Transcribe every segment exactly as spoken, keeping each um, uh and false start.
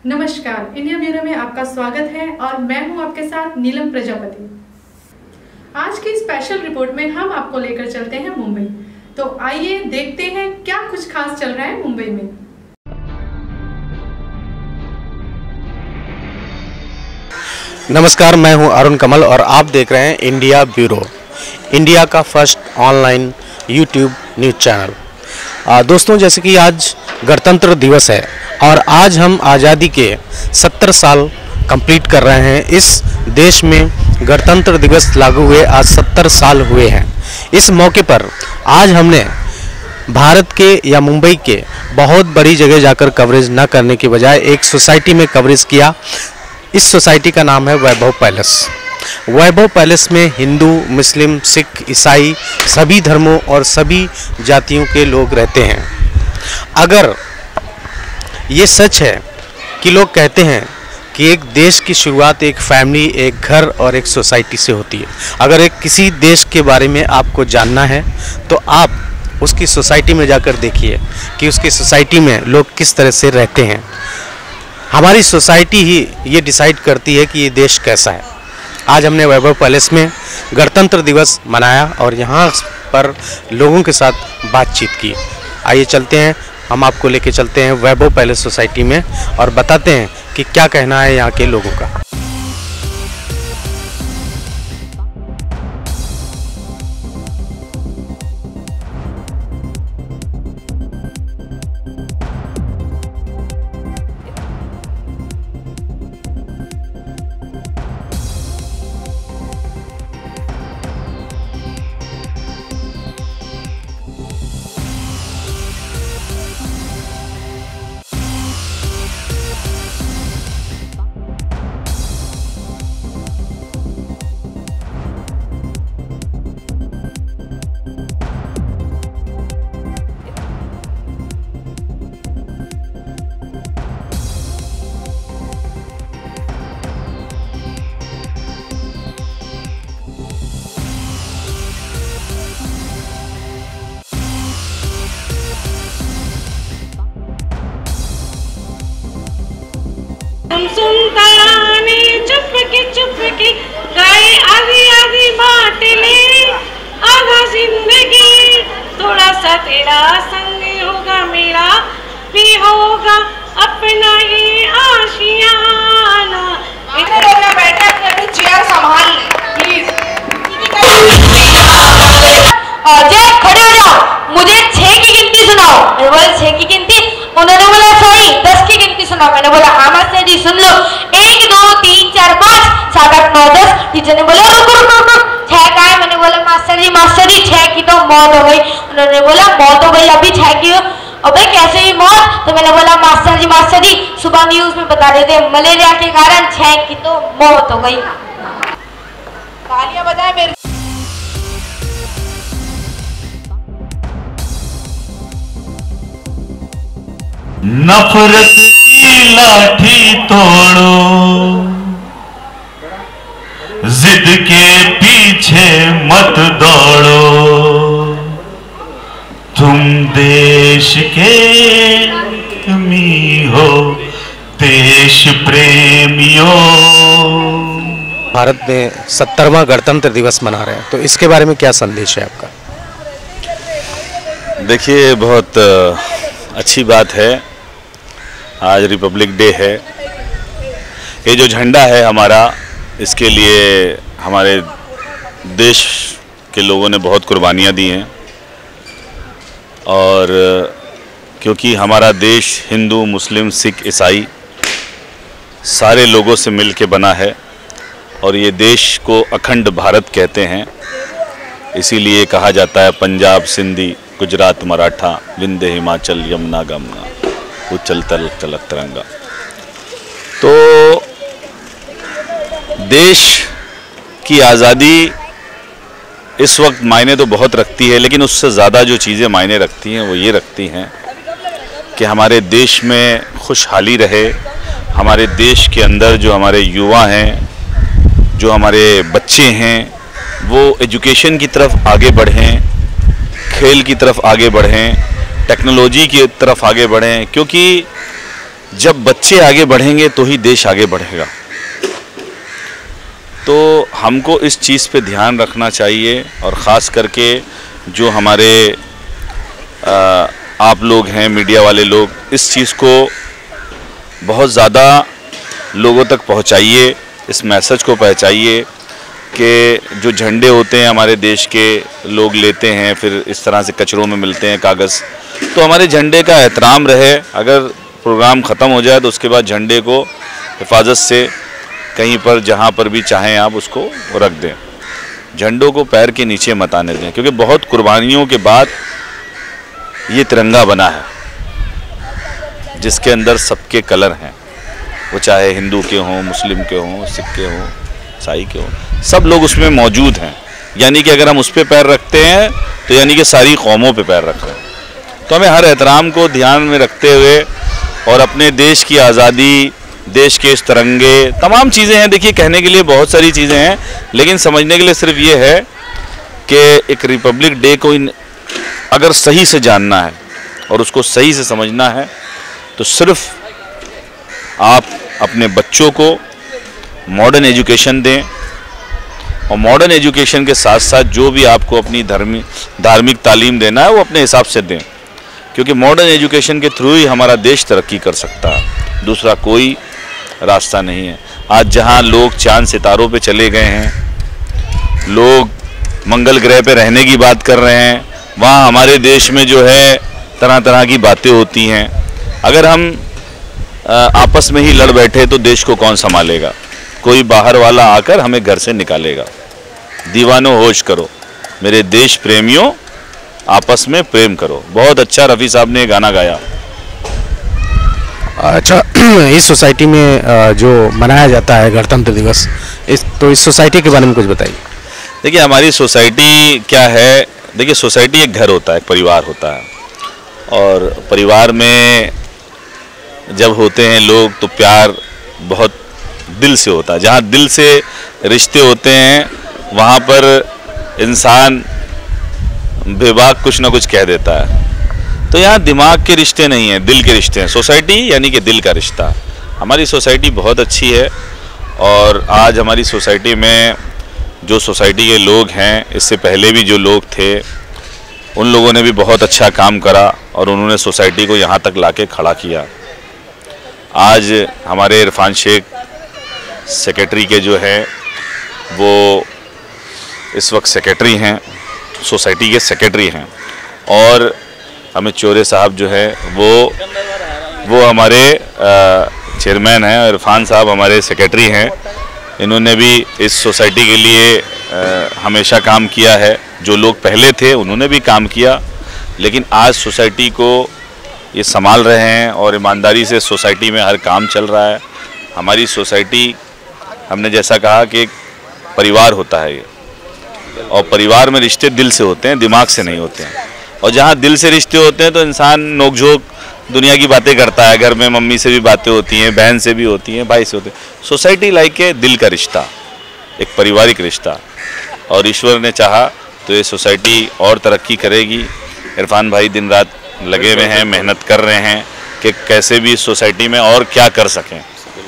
नमस्कार, India bureau में आपका स्वागत है और मैं हूं आपके साथ नीलम प्रजापति। आज की स्पेशल रिपोर्ट में हम आपको लेकर चलते हैं मुंबई। तो आइए देखते हैं क्या कुछ खास चल रहा है मुंबई में। नमस्कार, मैं हूं अरुण कमल और आप देख रहे हैं इंडिया ब्यूरो, इंडिया का first online YouTube news channel. आ, दोस्तों, जैसे कि आज गणतंत्र दिवस है और आज हम आज़ादी के सत्तर साल कंप्लीट कर रहे हैं। इस देश में गणतंत्र दिवस लागू हुए आज सत्तर साल हुए हैं। इस मौके पर आज हमने भारत के या मुंबई के बहुत बड़ी जगह जाकर कवरेज न करने के बजाय एक सोसाइटी में कवरेज किया। इस सोसाइटी का नाम है वैभव पैलेस। वैभव पैलेस में हिंदू, मुस्लिम, सिख, ईसाई सभी धर्मों और सभी जातियों के लोग रहते हैं। अगर ये सच है कि लोग कहते हैं कि एक देश की शुरुआत एक फैमिली, एक घर और एक सोसाइटी से होती है। अगर एक किसी देश के बारे में आपको जानना है तो आप उसकी सोसाइटी में जाकर देखिए कि उसकी सोसाइटी में लोग किस तरह से रहते हैं। हमारी सोसाइटी ही ये डिसाइड करती है कि ये देश कैसा है। आज हमने वैभव पैलेस में गणतंत्र दिवस मनाया और यहाँ पर लोगों के साथ बातचीत की। आइए चलते हैं, हम आपको लेके चलते हैं वैभव पैलेस सोसाइटी में और बताते हैं कि क्या कहना है यहाँ के लोगों का। सुनता ने चुपके चुपके गाए आधी आधी बात ले, आधा जिंदगी थोड़ा सा तेरा संग होगा, मेरा भी होगा अपना ही आशियाना। इधर लोग बैठे अपनी चेयर संभाल ले प्लीज। जय खड़े हो जाओ, मुझे छह की गिनती सुनाओ। मैंने बोला छह की गिनती? उन्होंने बोला सॉरी दस की गिनती सुनाओ। मैंने बोला हाँ मास्टर जी सुन लो, एक दो तीन चार पाँच सात आठ नौ दस। टीचर ने बोला रुको रुको रुको, छह का है? मैंने बोला मास्टर जी मास्टर जी छह की तो मौत हो गई। उन्होंने बोला मौत हो गई, अभी छह की हो? अबे कैसे हुई मौत? तो मैंने बोला मास्टर जी मास्टर जी सुबह न्यूज में बता रहे थे मलेरिया के कारण छह की तो मौत हो गई। तालियां बजाए मेरे। नफरत की लाठी तोड़ो, जिद के पीछे मत दौड़ो, तुम देश के प्रेमी हो, देश प्रेमियों। भारत में सत्तरवां गणतंत्र दिवस मना रहे हैं, तो इसके बारे में क्या संदेश है आपका? देखिए, बहुत अच्छी बात है। आज रिपब्लिक डे है। ये जो झंडा है हमारा, इसके लिए हमारे देश के लोगों ने बहुत कुर्बानियाँ दी हैं और क्योंकि हमारा देश हिंदू, मुस्लिम, सिख, ईसाई सारे लोगों से मिल के बना है और ये देश को अखंड भारत कहते हैं। इसीलिए कहा जाता है पंजाब, सिंधी, गुजरात, मराठा, विंध्य, हिमाचल, यमुना, गंगा, उच्चल तल चलत तिरंगा। तो देश की आज़ादी इस वक्त मायने तो बहुत रखती है, लेकिन उससे ज़्यादा जो चीज़ें मायने रखती हैं वो ये रखती हैं कि हमारे देश में खुशहाली रहे, हमारे देश के अंदर जो हमारे युवा हैं, जो हमारे बच्चे हैं, वो एजुकेशन की तरफ आगे बढ़ें, खेल की तरफ आगे बढ़ें, टेक्नोलॉजी की तरफ आगे बढ़ें। क्योंकि जब बच्चे आगे बढ़ेंगे तो ही देश आगे बढ़ेगा। तो हमको इस चीज़ पे ध्यान रखना चाहिए, और ख़ास करके जो हमारे आ, आप लोग हैं, मीडिया वाले लोग, इस चीज़ को बहुत ज़्यादा लोगों तक पहुंचाइए, इस मैसेज को पहुंचाइए कि जो झंडे होते हैं हमारे देश के, लोग लेते हैं फिर इस तरह से कचरों में मिलते हैं कागज़, तो हमारे झंडे का एहतराम रहे। अगर प्रोग्राम ख़त्म हो जाए तो उसके बाद झंडे को हिफाजत से कहीं पर जहाँ पर भी चाहें आप उसको रख दें, झंडों को पैर के नीचे मत आने दें, क्योंकि बहुत कुर्बानियों के बाद ये तिरंगा बना है जिसके अंदर सबके कलर हैं, वो चाहे हिंदू के हों, मुस्लिम के हों, सिख के हों, ईसाई के हों, सब लोग उसमें मौजूद हैं। यानी कि अगर हम उस पर पैर रखते हैं तो यानी कि सारी कौमों पे पैर रख रहे हैं। तो हमें हर एहतराम को ध्यान में रखते हुए और अपने देश की आज़ादी, देश के इस तिरंगे, तमाम चीज़ें हैं, देखिए कहने के लिए बहुत सारी चीज़ें हैं, लेकिन समझने के लिए सिर्फ ये है कि एक रिपब्लिक डे को अगर सही से जानना है और उसको सही से समझना है तो सिर्फ आप अपने बच्चों को मॉडर्न एजुकेशन दें, और मॉडर्न एजुकेशन के साथ साथ जो भी आपको अपनी धर्मी धार्मिक तालीम देना है वो अपने हिसाब से दें, क्योंकि मॉडर्न एजुकेशन के थ्रू ही हमारा देश तरक्की कर सकता है, दूसरा कोई रास्ता नहीं है। आज जहां लोग चांद सितारों पे चले गए हैं, लोग मंगल ग्रह पे रहने की बात कर रहे हैं, वहाँ हमारे देश में जो है तरह तरह की बातें होती हैं। अगर हम आपस में ही लड़ बैठे तो देश को कौन संभालेगा? कोई बाहर वाला आकर हमें घर से निकालेगा। दीवानो होश करो, मेरे देश प्रेमियों, आपस में प्रेम करो। बहुत अच्छा रफ़ी साहब ने गाना गाया। अच्छा, इस सोसाइटी में जो मनाया जाता है गणतंत्र दिवस, इस तो इस सोसाइटी के बारे में कुछ बताइए। देखिए हमारी सोसाइटी क्या है, देखिए सोसाइटी एक घर होता है, एक परिवार होता है, और परिवार में जब होते हैं लोग तो प्यार बहुत दिल से होता है। जहाँ दिल से रिश्ते होते हैं वहाँ पर इंसान बेबाक कुछ ना कुछ कह देता है। तो यहाँ दिमाग के रिश्ते नहीं हैं, दिल के रिश्ते हैं। सोसाइटी यानी कि दिल का रिश्ता। हमारी सोसाइटी बहुत अच्छी है, और आज हमारी सोसाइटी में जो सोसाइटी के लोग हैं, इससे पहले भी जो लोग थे, उन लोगों ने भी बहुत अच्छा काम करा और उन्होंने सोसाइटी को यहाँ तक लाके खड़ा किया। आज हमारे इरफान शेख सेक्रेटरी के जो है वो इस वक्त सेक्रेटरी हैं, सोसाइटी के सेक्रेटरी हैं, और अमित चौरे साहब जो है वो वो हमारे चेयरमैन हैं, इरफान साहब हमारे सेक्रेटरी हैं। इन्होंने भी इस सोसाइटी के लिए आ, हमेशा काम किया है। जो लोग पहले थे उन्होंने भी काम किया, लेकिन आज सोसाइटी को ये संभाल रहे हैं और ईमानदारी से सोसाइटी में हर काम चल रहा है। हमारी सोसाइटी, हमने जैसा कहा कि एक परिवार होता है ये, और परिवार में रिश्ते दिल से होते हैं, दिमाग से नहीं होते हैं। और जहाँ दिल से रिश्ते होते हैं तो इंसान नोक-झोंक दुनिया की बातें करता है, घर में मम्मी से भी बातें होती हैं, बहन से भी होती हैं, भाई से होते हैं। सोसाइटी लाइक है दिल का रिश्ता, एक पारिवारिक रिश्ता, और ईश्वर ने चाहा तो ये सोसाइटी और तरक्की करेगी। इरफान भाई दिन रात लगे हुए हैं, मेहनत कर रहे हैं कि कैसे भी इस सोसाइटी में और क्या कर सकें।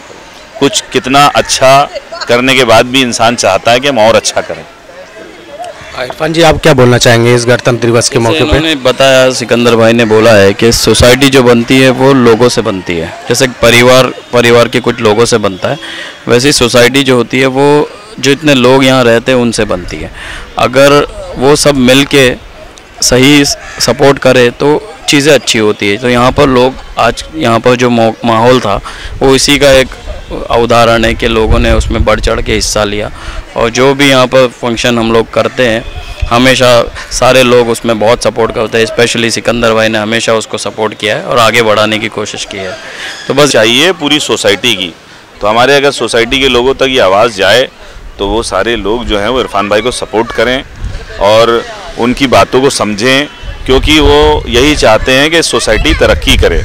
कुछ कितना अच्छा करने के बाद भी इंसान चाहता है कि हम और अच्छा करें। इरफान जी, आप क्या बोलना चाहेंगे इस गणतंत्र दिवस के मौके पे? उन्होंने बताया, सिकंदर भाई ने बोला है कि सोसाइटी जो बनती है वो लोगों से बनती है। जैसे परिवार परिवार के कुछ लोगों से बनता है, वैसे ही सोसाइटी जो होती है वो जो इतने लोग यहाँ रहते हैं उनसे बनती है। अगर वो सब मिल के सही सपोर्ट करे तो चीज़ें अच्छी होती है। तो यहाँ पर लोग, आज यहाँ पर जो माहौल था वो इसी का एक उदाहरण है कि लोगों ने उसमें बढ़ चढ़ के हिस्सा लिया, और जो भी यहाँ पर फंक्शन हम लोग करते हैं हमेशा सारे लोग उसमें बहुत सपोर्ट करते हैं। स्पेशली सिकंदर भाई ने हमेशा उसको सपोर्ट किया है और आगे बढ़ाने की कोशिश की है। तो बस चाहिए पूरी सोसाइटी की, तो हमारे अगर सोसाइटी के लोगों तक ये आवाज़ जाए तो वो सारे लोग जो हैं वो इरफान भाई को सपोर्ट करें और उनकी बातों को समझें, क्योंकि वो यही चाहते हैं कि सोसाइटी तरक्की करे।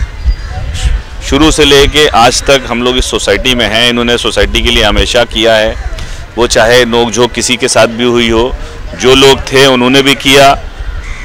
शुरू से लेके आज तक हम लोग इस सोसाइटी में हैं, इन्होंने सोसाइटी के लिए हमेशा किया है। वो चाहे नोक झोंक किसी के साथ भी हुई हो, जो लोग थे उन्होंने भी किया,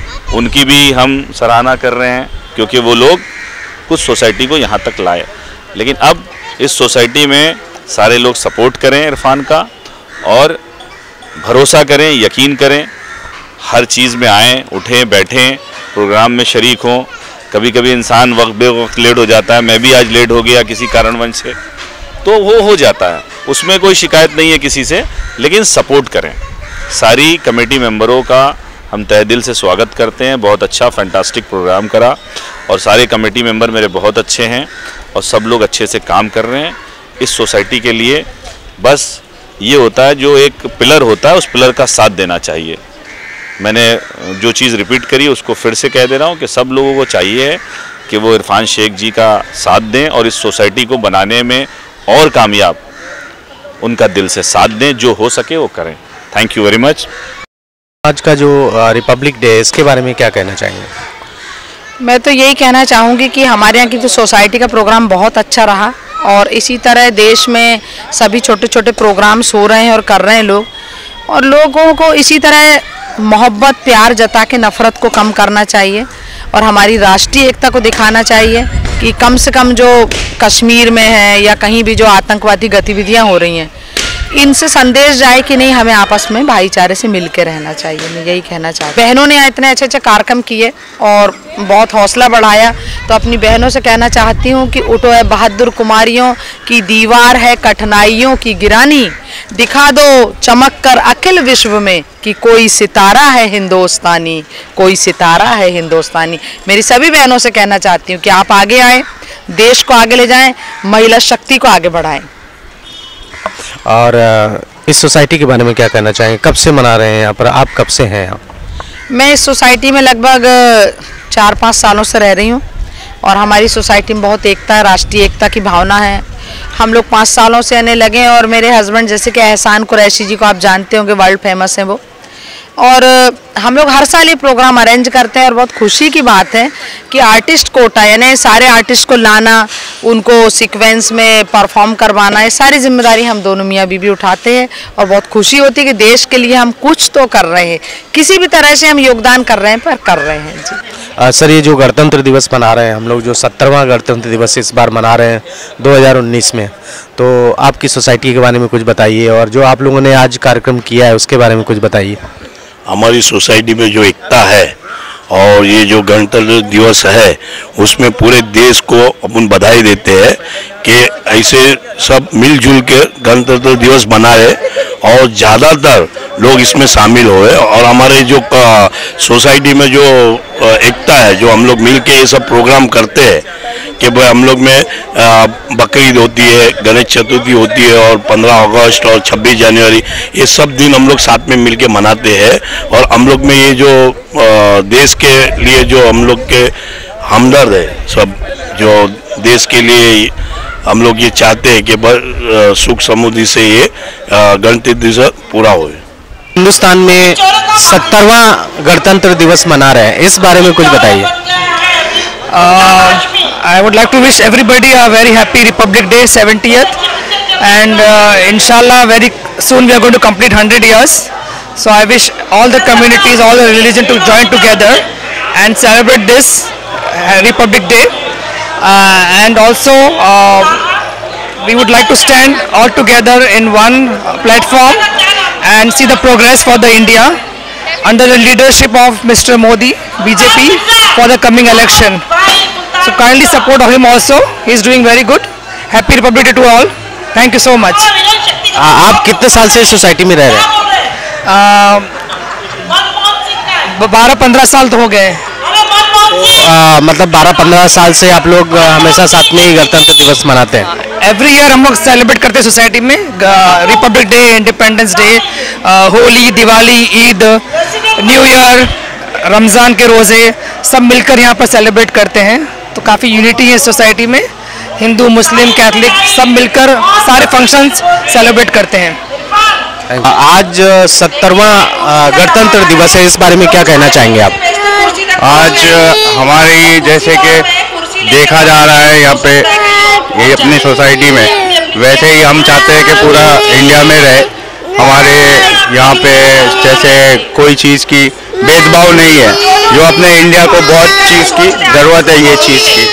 उनकी भी हम सराहना कर रहे हैं, क्योंकि वो लोग कुछ सोसाइटी को यहाँ तक लाए। लेकिन अब इस सोसाइटी में सारे लोग सपोर्ट करें इरफान का और भरोसा करें, यकीन करें, हर चीज़ में आएँ, उठें, बैठें, प्रोग्राम में शरीक हों। कभी कभी इंसान वक्त बे वक्त लेट हो जाता है, मैं भी आज लेट हो गया किसी कारणवश से, तो वो हो जाता है, उसमें कोई शिकायत नहीं है किसी से, लेकिन सपोर्ट करें। सारी कमेटी मेंबरों का हम तहे दिल से स्वागत करते हैं। बहुत अच्छा फैंटास्टिक प्रोग्राम करा और सारे कमेटी मेंबर मेरे बहुत अच्छे हैं और सब लोग अच्छे से काम कर रहे हैं इस सोसाइटी के लिए। बस ये होता है, जो एक पिलर होता है उस पिलर का साथ देना चाहिए। मैंने जो चीज़ रिपीट करी उसको फिर से कह दे रहा हूँ कि सब लोगों को चाहिए कि वो इरफान शेख जी का साथ दें और इस सोसाइटी को बनाने में और कामयाब उनका दिल से साथ दें, जो हो सके वो करें। Thank you very much. आज का जो रिपब्लिक डे है इसके बारे में क्या कहना चाहेंगे? मैं तो यही कहना चाहूँगी कि हमारे यहाँ की जो सोसाइटी का प्रोग्राम बहुत अच्छा रहा और इसी तरह देश में सभी छोटे छोटे प्रोग्राम्स हो रहे हैं और कर रहे हैं लोग, और लोगों को इसी तरह मोहब्बत प्यार जता के नफ़रत को कम करना चाहिए और हमारी राष्ट्रीय एकता को दिखाना चाहिए कि कम से कम जो कश्मीर में है या कहीं भी जो आतंकवादी गतिविधियां हो रही हैं, इनसे संदेश जाए कि नहीं, हमें आपस में भाईचारे से मिल के रहना चाहिए। मैं यही कहना चाहती हूँ। बहनों ने इतने अच्छे अच्छे कार्यक्रम किए और बहुत हौसला बढ़ाया, तो अपनी बहनों से कहना चाहती हूँ कि उठो है बहादुर कुमारियों की दीवार है कठिनाइयों की गिरानी, दिखा दो चमक कर अखिल विश्व में कि कोई सितारा है हिंदुस्तानी, कोई सितारा है हिंदुस्तानी। मेरी सभी बहनों से कहना चाहती हूँ कि आप आगे आएँ, देश को आगे ले जाएं, महिला शक्ति को आगे बढ़ाएं। और इस सोसाइटी के बारे में क्या कहना चाहेंगे? कब से मना रहे हैं यहाँ पर, आप कब से हैं यहाँ? मैं इस सोसाइटी में लगभग चार पाँच सालों से रह रही हूँ और हमारी सोसाइटी में बहुत एकता है, राष्ट्रीय एकता की भावना है। हम लोग पाँच सालों से आने लगे हैं और मेरे हस्बैंड जैसे कि एहसान कुरैशी जी को आप जानते होंगे, वर्ल्ड फेमस हैं वो, और हम लोग हर साल ये प्रोग्राम अरेंज करते हैं और बहुत खुशी की बात है कि आर्टिस्ट कोटा यानी सारे आर्टिस्ट को लाना, उनको सीक्वेंस में परफॉर्म करवाना, ये सारी जिम्मेदारी हम दोनों मियाँ बीवी उठाते हैं और बहुत खुशी होती है कि देश के लिए हम कुछ तो कर रहे हैं, किसी भी तरह से हम योगदान कर रहे हैं पर कर रहे हैं जी। आ, सर, ये जो गणतंत्र दिवस मना रहे हैं हम लोग, जो सत्तरवां गणतंत्र दिवस इस बार मना रहे हैं दो हज़ार उन्नीस में, तो आपकी सोसाइटी के बारे में कुछ बताइए और जो आप लोगों ने आज कार्यक्रम किया है उसके बारे में कुछ बताइए। हमारी सोसाइटी में जो एकता है और ये जो गणतंत्र दिवस है उसमें पूरे देश को अपन बधाई देते हैं कि ऐसे सब मिलजुल के गणतंत्र दिवस मनाए और ज़्यादातर लोग इसमें शामिल हुए और हमारे जो सोसाइटी में जो एकता है, जो हम लोग मिल के ये सब प्रोग्राम करते हैं कि भाई हम लोग में बकरीद होती है, गणेश चतुर्थी होती है और पंद्रह अगस्त और छब्बीस जनवरी, ये सब दिन हम लोग साथ में मिल के मनाते हैं। और हम लोग में ये जो देश के लिए जो हम लोग के हमदर्द है, सब जो देश के लिए हम लोग ये चाहते हैं कि सुख समृद्धि से ये गणतंत्र दिवस पूरा हो। हिंदुस्तान में सत्तरवां गणतंत्र दिवस मना रहे हैं, इस बारे में कुछ बताइए। I would like to wish everybody a very happy Republic Day seventieth, and uh, inshallah very soon we are going to complete one hundred years. So I wish all the communities, all the religion to join together and celebrate this uh, Republic Day, uh, and also uh, we would like to stand all together in one platform and see the progress for the India under the leadership of Mister Modi, B J P, for the coming election. So kindly support him also. He is doing very good. Happy Republic Day to all. Thank you so much. आ, आप कितने साल से society में रह रहे हैं? बारह पंद्रह साल तो हो गए। आ, मतलब बारह पंद्रह साल से आप लोग हमेशा साथ में ही गणतंत्र दिवस मनाते हैं? एवरी ईयर हम लोग सेलिब्रेट करते हैं सोसाइटी में, Republic Day, Independence Day, Holi, Diwali, Eid, New Year, Ramzan के रोज़े, सब मिलकर यहाँ पर सेलिब्रेट करते हैं। तो काफ़ी यूनिटी है सोसाइटी में, हिंदू, मुस्लिम, कैथलिक सब मिलकर सारे फंक्शंस सेलिब्रेट करते हैं। आज सत्तरवां गणतंत्र दिवस है, इस बारे में क्या कहना चाहेंगे आप? आज हमारी जैसे कि देखा जा रहा है यहाँ पे ये अपनी सोसाइटी में, वैसे ही हम चाहते हैं कि पूरा इंडिया में रहे। हमारे यहाँ पे जैसे कोई चीज़ की भेदभाव नहीं है, जो अपने इंडिया को बहुत चीज़ की ज़रूरत है, ये चीज़ की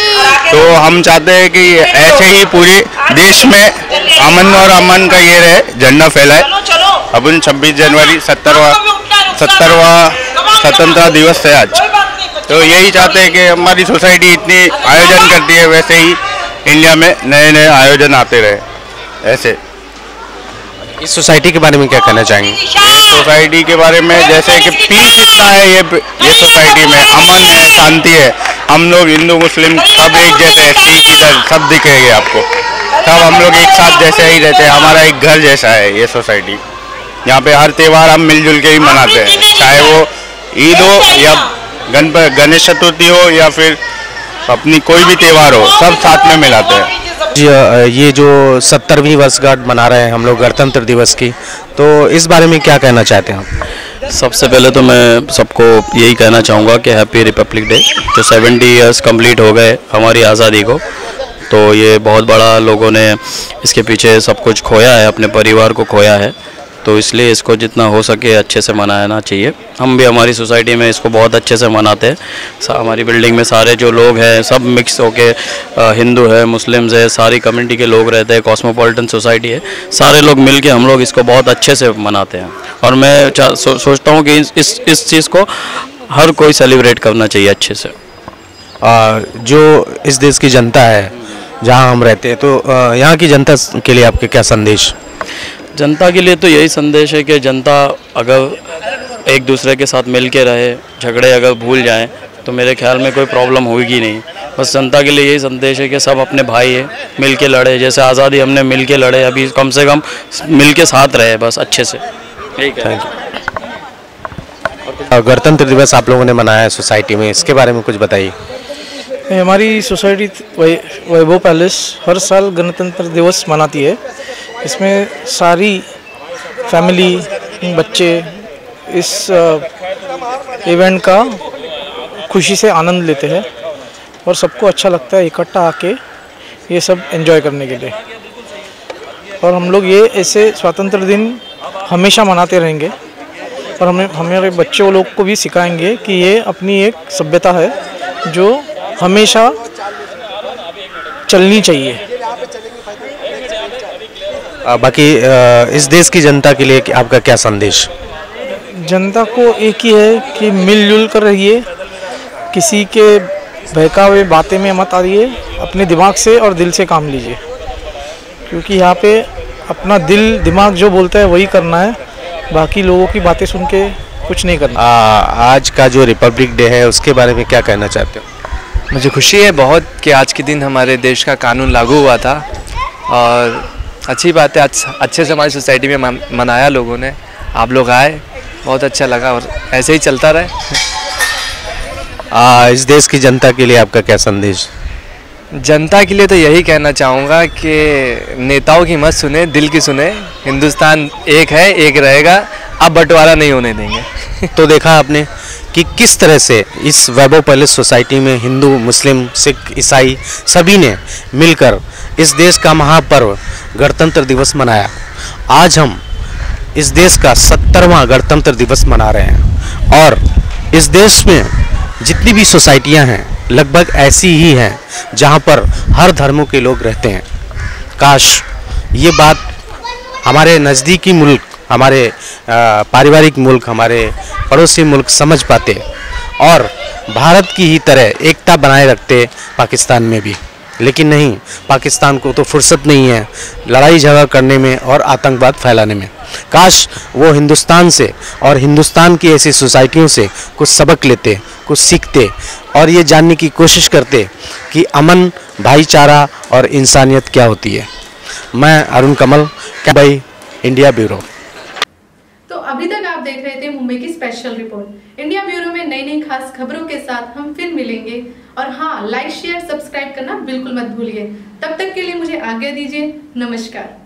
तो हम चाहते हैं कि ऐसे ही पूरे देश में अमन और अमन का ये रहे, झंडा फैलाए। अपन छब्बीस जनवरी सत्तरवा सत्तरवा स्वतंत्रता दिवस है आज, तो यही चाहते हैं कि हमारी सोसाइटी इतनी आयोजन करती है, वैसे ही इंडिया में नए नए आयोजन आते रहे। ऐसे इस सोसाइटी के बारे में क्या कहना चाहेंगे? इस सोसाइटी के बारे में जैसे कि पीस इतना है ये ये सोसाइटी में, अमन है, शांति है। हम लोग हिंदू मुस्लिम सब एक जैसे हैं, सिख इधर सब दिखेंगे आपको, सब हम लोग एक साथ जैसे ही रहते हैं। हमारा एक घर जैसा है ये सोसाइटी। यहाँ पे हर त्यौहार हम मिलजुल के ही मनाते हैं, चाहे वो ईद हो या गणपति गणेश चतुर्थी हो या फिर अपनी कोई भी त्यौहार हो, सब साथ में मिलाते हैं। ये जो सत्तरवीं वर्षगांठ मना रहे हैं हम लोग गणतंत्र दिवस की, तो इस बारे में क्या कहना चाहते हैं आप? सबसे पहले तो मैं सबको यही कहना चाहूँगा कि हैप्पी रिपब्लिक डे। जो सेवेंटी इयर्स कंप्लीट हो गए हमारी आज़ादी को, तो ये बहुत बड़ा लोगों ने इसके पीछे सब कुछ खोया है, अपने परिवार को खोया है, तो इसलिए इसको जितना हो सके अच्छे से मनाना चाहिए। हम भी हमारी सोसाइटी में इसको बहुत अच्छे से मनाते हैं। हमारी बिल्डिंग में सारे जो लोग हैं सब मिक्स होके, हिंदू है, मुस्लिम्स है, सारी कम्युनिटी के लोग रहते हैं, कॉस्मोपॉलिटन सोसाइटी है, सारे लोग मिल के हम लोग इसको बहुत अच्छे से मनाते हैं। और मैं सो, सोचता हूँ कि इस इस, इस चीज़ को हर कोई सेलिब्रेट करना चाहिए अच्छे से। आ, जो इस देश की जनता है जहाँ हम रहते हैं, तो यहाँ की जनता के लिए आपके क्या संदेश? जनता के लिए तो यही संदेश है कि जनता अगर एक दूसरे के साथ मिल के रहे, झगड़े अगर भूल जाएं, तो मेरे ख्याल में कोई प्रॉब्लम होगी नहीं। बस जनता के लिए यही संदेश है कि सब अपने भाई है, मिल के लड़े, जैसे आज़ादी हमने मिल के लड़े, अभी कम से कम मिल के साथ रहे बस अच्छे से। ठीक है। Thank you. गणतंत्र दिवस आप लोगों ने मनाया है सोसाइटी में, इसके बारे में कुछ बताइए। हमारी सोसाइटी वैभव पैलेस हर साल गणतंत्र दिवस मनाती है। इसमें सारी फैमिली, बच्चे इस इवेंट का खुशी से आनंद लेते हैं और सबको अच्छा लगता है इकट्ठा आके ये सब एंजॉय करने के लिए। और हम लोग ये ऐसे स्वतंत्र दिन हमेशा मनाते रहेंगे और हमें हमारे बच्चों लोग को भी सिखाएंगे कि ये अपनी एक सभ्यता है जो हमेशा चलनी चाहिए। बाकी इस देश की जनता के लिए आपका क्या संदेश? जनता को एक ही है कि मिलजुल कर रहिए, किसी के बहकावे बातें में मत आइए, अपने दिमाग से और दिल से काम लीजिए, क्योंकि यहाँ पे अपना दिल दिमाग जो बोलता है वही करना है, बाकी लोगों की बातें सुन के कुछ नहीं करना। आ, आज का जो रिपब्लिक डे है उसके बारे में क्या कहना चाहते हो? मुझे खुशी है बहुत कि आज के दिन हमारे देश का कानून लागू हुआ था और अच्छी बात है, अच्छे से हमारी सोसाइटी में मनाया लोगों ने। आप लोग आए, बहुत अच्छा लगा और ऐसे ही चलता रहे। आ, इस देश की जनता के लिए आपका क्या संदेश? जनता के लिए तो यही कहना चाहूँगा कि नेताओं की मत सुने, दिल की सुने। हिंदुस्तान एक है, एक रहेगा, अब बंटवारा नहीं होने देंगे। तो देखा आपने कि किस तरह से इस वैभव पैलेस सोसाइटी में हिंदू, मुस्लिम, सिख, ईसाई सभी ने मिलकर इस देश का महापर्व गणतंत्र दिवस मनाया। आज हम इस देश का सत्तरवां गणतंत्र दिवस मना रहे हैं और इस देश में जितनी भी सोसाइटियां हैं लगभग ऐसी ही हैं जहां पर हर धर्मों के लोग रहते हैं। काश ये बात हमारे नज़दीकी मुल्क, हमारे पारिवारिक मुल्क, हमारे पड़ोसी मुल्क समझ पाते और भारत की ही तरह एकता बनाए रखते पाकिस्तान में भी। लेकिन नहीं, पाकिस्तान को तो फुर्सत नहीं है लड़ाई झगड़ा करने में और आतंकवाद फैलाने में। काश वो हिंदुस्तान से और हिंदुस्तान की ऐसी सोसाइटियों से कुछ सबक लेते, कुछ सीखते और ये जानने की कोशिश करते कि अमन, भाईचारा और इंसानियत क्या होती है। मैं अरुण कमल, मुंबई, इंडिया ब्यूरो। तो अभी तक आप देख रहे थे मुंबई की स्पेशल रिपोर्ट। इंडिया ब्यूरो में नई नई खास खबरों के साथ हम फिर मिलेंगे और हाँ, लाइक शेयर सब्सक्राइब करना बिल्कुल मत भूलिए। तब तक के लिए मुझे आज्ञा दीजिए। नमस्कार।